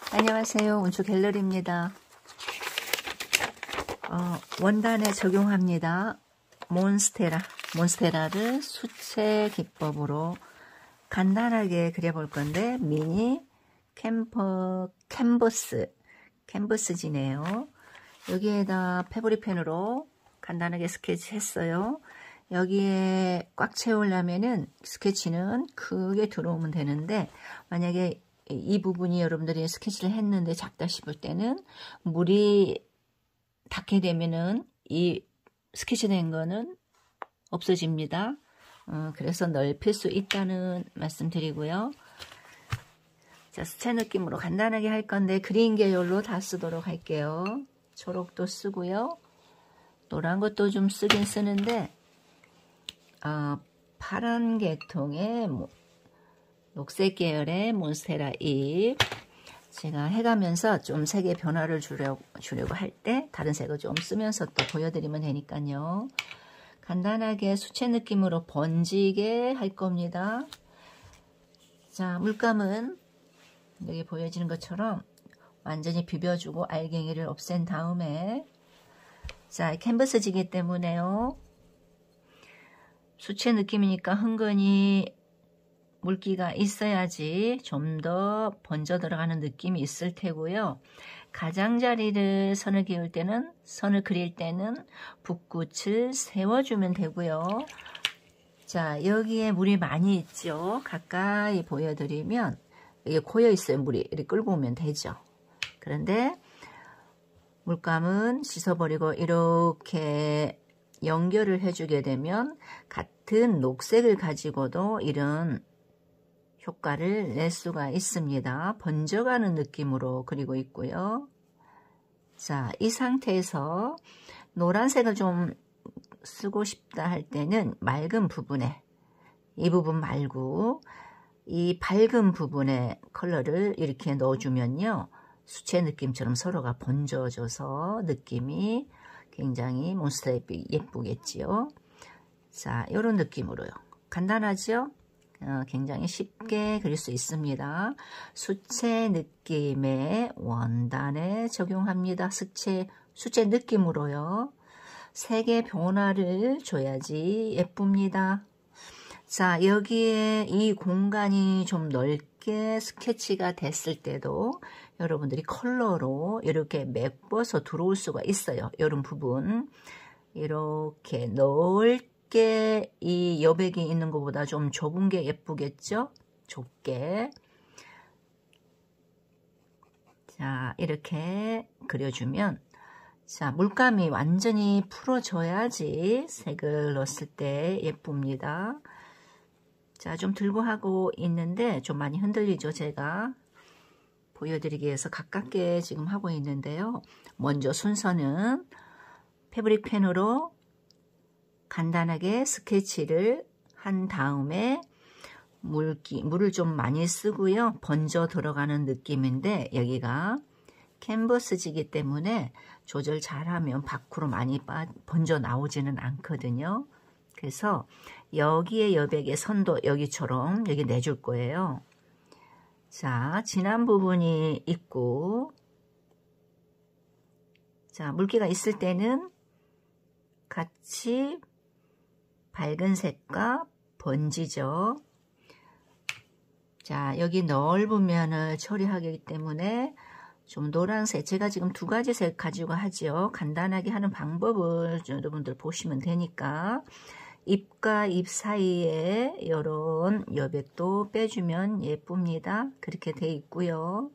안녕하세요. 운수 갤러리입니다. 원단에 적용합니다. 몬스테라를 수채 기법으로 간단하게 그려볼 건데 미니 캔버스지네요. 여기에다 패브릭 펜으로 간단하게 스케치 했어요. 여기에 꽉 채우려면은 스케치는 크게 들어오면 되는데, 만약에 이 부분이 여러분들이 스케치를 했는데 작다 싶을 때는 물이 닿게 되면은 이 스케치된 거는 없어집니다. 그래서 넓힐 수 있다는 말씀 드리고요. 자, 수채 느낌으로 간단하게 할 건데 그린 계열로 다 쓰도록 할게요. 초록도 쓰고요. 노란 것도 좀 쓰긴 쓰는데 파란 계통의 녹색 계열의 몬스테라 잎 제가 해가면서 좀 색의 변화를 주려고 할 때 다른 색을 좀 쓰면서 또 보여드리면 되니까요. 간단하게 수채 느낌으로 번지게 할 겁니다. 자, 물감은 여기 보여지는 것처럼 완전히 비벼주고 알갱이를 없앤 다음에, 자, 캔버스지기 때문에요. 수채 느낌이니까 흥건히 물기가 있어야지 좀 더 번져 들어가는 느낌이 있을 테고요. 가장자리를 선을 그릴 때는 붓끝을 세워주면 되고요. 자, 여기에 물이 많이 있죠. 가까이 보여드리면 이게 고여 있어요. 물이 이렇게 끌고 오면 되죠. 그런데 물감은 씻어버리고 이렇게 연결을 해주게 되면 같은 녹색을 가지고도 이런 효과를 낼 수가 있습니다. 번져가는 느낌으로 그리고 있고요. 자, 이 상태에서 노란색을 좀 쓰고 싶다 할 때는 맑은 부분에, 이 부분 말고 이 밝은 부분에 컬러를 이렇게 넣어주면요, 수채 느낌처럼 서로가 번져져서 느낌이 굉장히 몬스터잎이 예쁘겠지요. 자, 이런 느낌으로요. 간단하죠? 굉장히 쉽게 그릴 수 있습니다. 수채 느낌의 원단에 적용합니다. 수채 느낌으로요. 색의 변화를 줘야지 예쁩니다. 자, 여기에 이 공간이 좀 넓게 스케치가 됐을 때도 여러분들이 컬러로 이렇게 메꿔서 들어올 수가 있어요. 이런 부분 이렇게 넓게 이 여백이 있는 것보다 좀 좁은 게 예쁘겠죠? 좁게. 자, 이렇게 그려주면, 자, 물감이 완전히 풀어져야지 색을 넣었을 때 예쁩니다. 자, 좀 들고 하고 있는데 좀 많이 흔들리죠. 제가 보여드리기 위해서 가깝게 지금 하고 있는데요. 먼저 순서는 패브릭 펜으로 간단하게 스케치를 한 다음에 물을 좀 많이 쓰고요. 번져 들어가는 느낌인데 여기가 캔버스지기 때문에 조절 잘하면 밖으로 많이 번져 나오지는 않거든요. 그래서 여기에 여백의 선도 여기처럼 여기 내줄 거예요. 자, 진한 부분이 있고, 자, 물기가 있을 때는 같이 밝은 색과 번지죠. 자, 여기 넓은 면을 처리하기 때문에 좀 노란색, 제가 지금 두 가지 색 가지고 하죠. 간단하게 하는 방법을 여러분들 보시면 되니까 잎과 잎 사이에 이런 여백도 빼주면 예쁩니다. 그렇게 돼 있고요.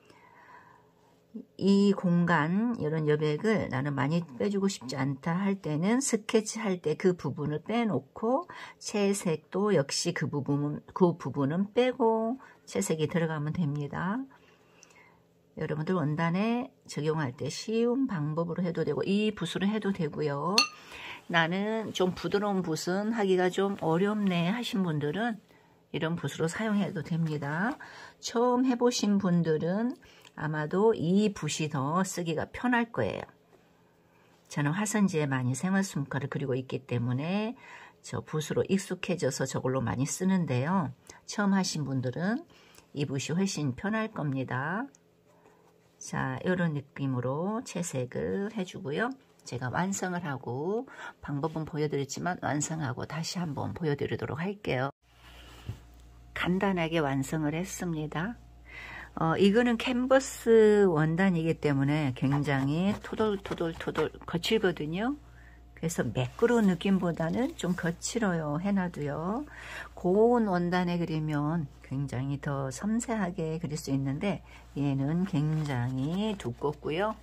이 공간, 이런 여백을 나는 많이 빼주고 싶지 않다 할 때는 스케치 할 때 그 부분을 빼놓고 채색도 역시 그 부분은 빼고 채색이 들어가면 됩니다. 여러분들 원단에 적용할 때 쉬운 방법으로 해도 되고 이 붓으로 해도 되고요. 나는 좀 부드러운 붓은 하기가 좀 어렵네 하신 분들은 이런 붓으로 사용해도 됩니다. 처음 해보신 분들은 아마도 이 붓이 더 쓰기가 편할 거예요. 저는 화선지에 많이 생활솜가를 그리고 있기 때문에 저 붓으로 익숙해져서 저걸로 많이 쓰는데요. 처음 하신 분들은 이 붓이 훨씬 편할 겁니다. 자, 이런 느낌으로 채색을 해주고요. 제가 완성을 하고 방법은 보여드렸지만 완성하고 다시 한번 보여드리도록 할게요. 간단하게 완성을 했습니다. 이거는 캔버스 원단이기 때문에 굉장히 토돌토돌 거칠거든요. 그래서 매끄러운 느낌보다는 좀 거칠어요. 해놔도요. 고운 원단에 그리면 굉장히 더 섬세하게 그릴 수 있는데 얘는 굉장히 두껍고요.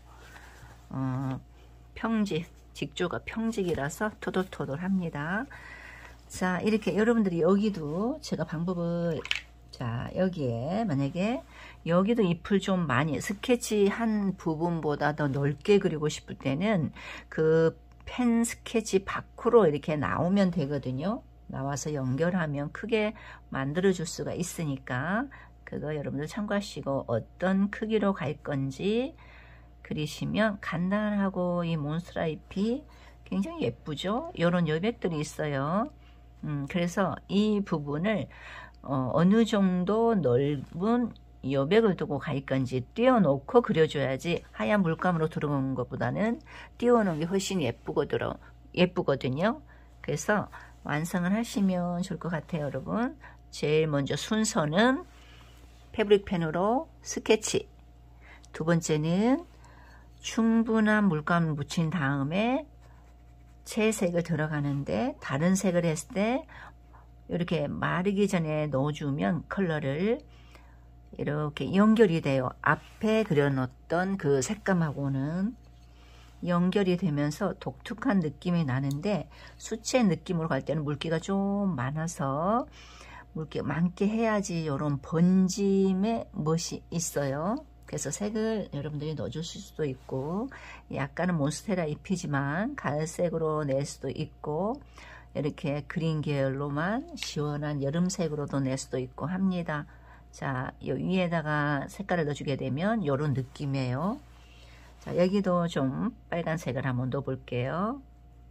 직조가 평직이라서 토돌토돌합니다. 자, 이렇게 여러분들이 여기도 제가 방법을, 자, 여기에 만약에 여기도 잎을 좀 많이 스케치한 부분보다 더 넓게 그리고 싶을 때는 그 펜 스케치 밖으로 이렇게 나오면 되거든요. 나와서 연결하면 크게 만들어 줄 수가 있으니까 그거 여러분들 참고하시고 어떤 크기로 갈 건지 그리시면 간단하고 이 몬스테라 잎이 굉장히 예쁘죠. 이런 여백들이 있어요. 그래서 이 부분을 어느 정도 넓은 여백을 두고 갈 건지 띄워놓고 그려줘야지 하얀 물감으로 들어오는 것보다는 띄워놓은 게 훨씬 예쁘거든요. 그래서 완성을 하시면 좋을 것 같아요, 여러분. 제일 먼저 순서는 패브릭 펜으로 스케치. 두 번째는 충분한 물감을 묻힌 다음에 채색을 들어가는데 다른 색을 했을 때 이렇게 마르기 전에 넣어주면 컬러를 이렇게 연결이 돼요. 앞에 그려놓던 그 색감하고는 연결이 되면서 독특한 느낌이 나는데 수채 느낌으로 갈 때는 물기가 좀 많아서 물기 많게 해야지 이런 번짐의 멋이 있어요. 그래서 색을 여러분들이 넣어줄 수도 있고 약간은 몬스테라 잎이지만 갈색으로 낼 수도 있고 이렇게 그린 계열로만 시원한 여름색으로도 낼 수도 있고 합니다. 자, 이 위에다가 색깔을 넣어주게 되면 이런 느낌이에요. 자, 여기도 좀 빨간색을 한번 넣어 볼게요.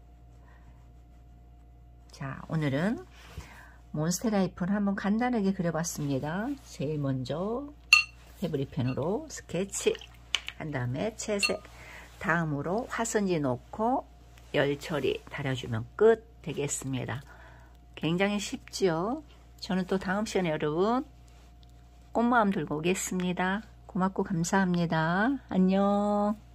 자, 오늘은 몬스테라 잎을 한번 간단하게 그려봤습니다. 제일 먼저 패브릭 펜으로 스케치 한 다음에 채색, 다음으로 화선지 놓고 열 처리 달아주면 끝 되겠습니다. 굉장히 쉽지요. 저는 또 다음 시간에 여러분 꽃마음 들고 오겠습니다. 고맙고 감사합니다. 안녕.